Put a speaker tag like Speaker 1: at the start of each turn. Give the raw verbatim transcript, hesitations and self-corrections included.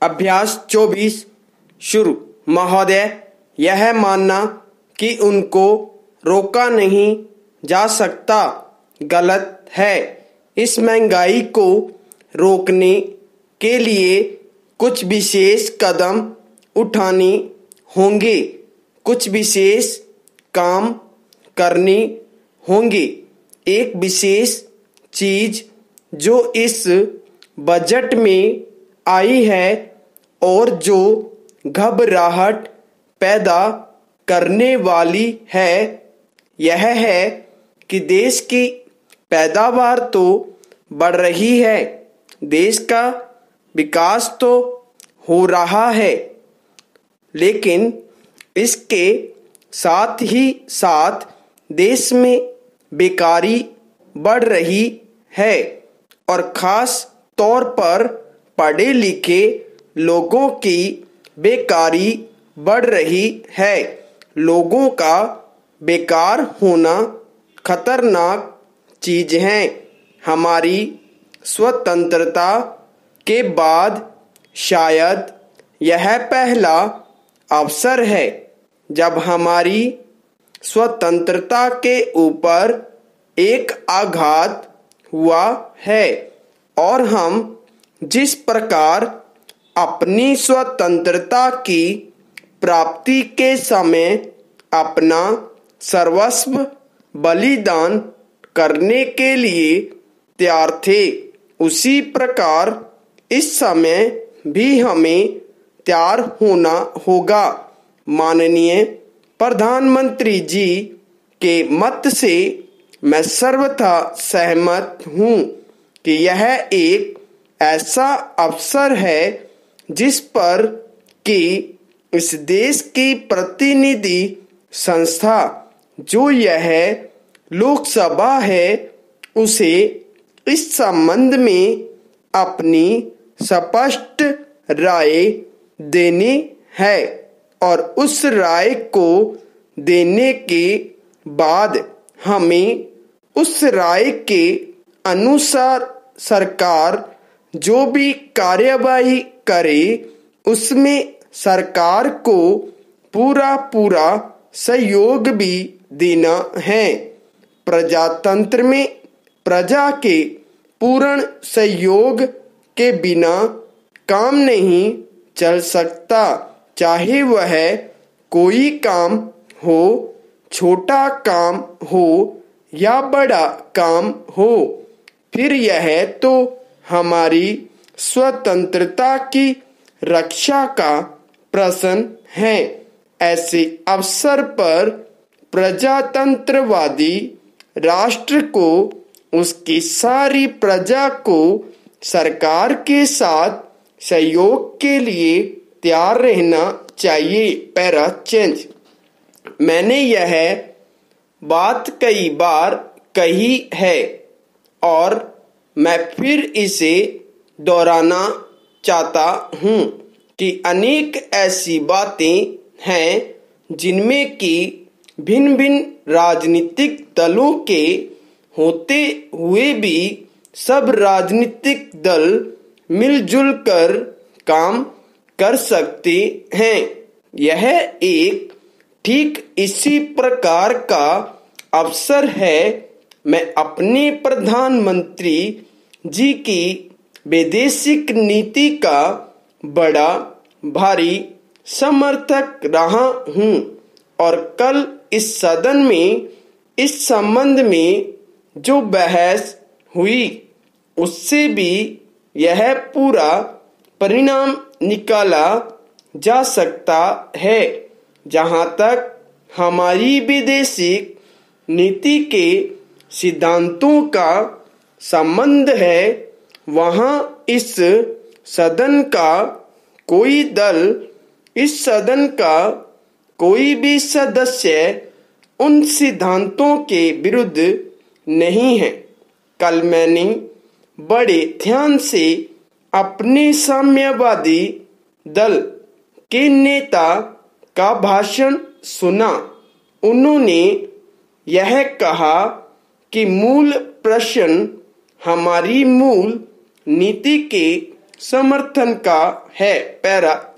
Speaker 1: अभ्यास चौबीस शुरू। महोदय, यह मानना कि उनको रोका नहीं जा सकता गलत है। इस महंगाई को रोकने के लिए कुछ विशेष कदम उठाने होंगे, कुछ विशेष काम करने होंगे। एक विशेष चीज जो इस बजट में आई है और जो घबराहट पैदा करने वाली है, यह है कि देश की पैदावार तो बढ़ रही है, देश का विकास तो हो रहा है, लेकिन इसके साथ ही साथ देश में बेकारी बढ़ रही है और खास तौर पर पढ़े लिखे लोगों की बेकारी बढ़ रही है। लोगों का बेकार होना खतरनाक चीज है। हमारी स्वतंत्रता के बाद शायद यह पहला अवसर है जब हमारी स्वतंत्रता के ऊपर एक आघात हुआ है और हम जिस प्रकार अपनी स्वतंत्रता की प्राप्ति के समय अपना सर्वस्व बलिदान करने के लिए तैयार थे, उसी प्रकार इस समय भी हमें तैयार होना होगा। माननीय प्रधानमंत्री जी के मत से मैं सर्वथा सहमत हूँ कि यह एक ऐसा अवसर है जिस पर कि इस देश की प्रतिनिधि संस्था जो यह लोकसभा है, उसे इस संबंध में अपनी स्पष्ट राय देनी है और उस राय को देने के बाद हमें उस राय के अनुसार सरकार जो भी कार्यवाही करे उसमें सरकार को पूरा पूरा सहयोग भी देना है। प्रजातंत्र में प्रजा के पूर्ण सहयोग के बिना काम नहीं चल सकता, चाहे वह कोई काम हो, छोटा काम हो या बड़ा काम हो। फिर यह तो हमारी स्वतंत्रता की रक्षा का प्रश्न है। ऐसे अवसर पर प्रजातंत्रवादी राष्ट्र को उसकी सारी प्रजा को सरकार के साथ सहयोग के लिए तैयार रहना चाहिए। Para change. मैंने यह बात कई बार कही है और मैं फिर इसे दोहराना चाहता हूँ कि अनेक ऐसी बातें हैं जिनमें कि भिन्न भिन्न राजनीतिक दलों के होते हुए भी सब राजनीतिक दल मिलजुल कर काम कर सकते हैं। यह एक ठीक इसी प्रकार का अवसर है। मैं अपने प्रधानमंत्री जी की वैदेशिक नीति का बड़ा भारी समर्थक रहा हूँ और कल इस सदन में इस संबंध में जो बहस हुई उससे भी यह पूरा परिणाम निकाला जा सकता है। जहाँ तक हमारी विदेशिक नीति के सिद्धांतों का संबंध है, वहाँ इस सदन का कोई दल, इस सदन का कोई भी सदस्य उन सिद्धांतों के विरुद्ध नहीं है। कल मैंने बड़े ध्यान से अपने साम्यवादी दल के नेता का भाषण सुना। उन्होंने यह कहा कि मूल प्रश्न हमारी मूल नीति के समर्थन का है। पैरा